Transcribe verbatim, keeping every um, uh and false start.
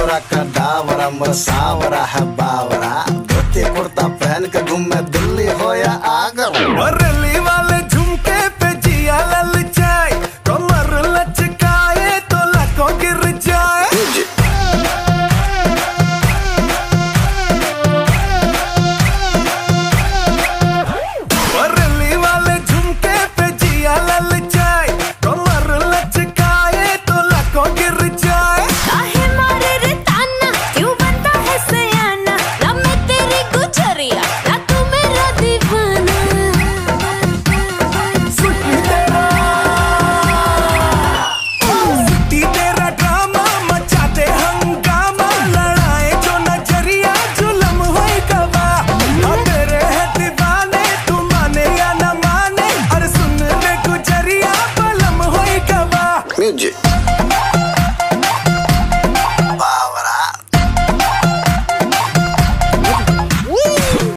गोरा का डावरा मोर सांवरा है बावरा, धोती कुर्ता पहन के घूमे दिल्ली हो या आगरा। बरेली वाले झुमके पे जिया ललचाए, कमर लचकाए तो लाखों गिर जाए। बरेली वाले झुमके पे जिया ललचाए, कमर लचकाए तो लाखों गिर जाए। काहे मारे रे ताना, क्यों बनता है सयाना, ना मैं तेरी गुजरिया ना तू मेरा दीवाना। स्वीटी तेरा, स्वीटी तेरा ड्रामा मचा दे हंगामा, लड़ाए जो नजरिया जुलम होई गवा। हाँ तेरे है दीवाने, तू माने या न माने, अरे सुन ले गुजरिया बलम होई गवा। म्यूजिक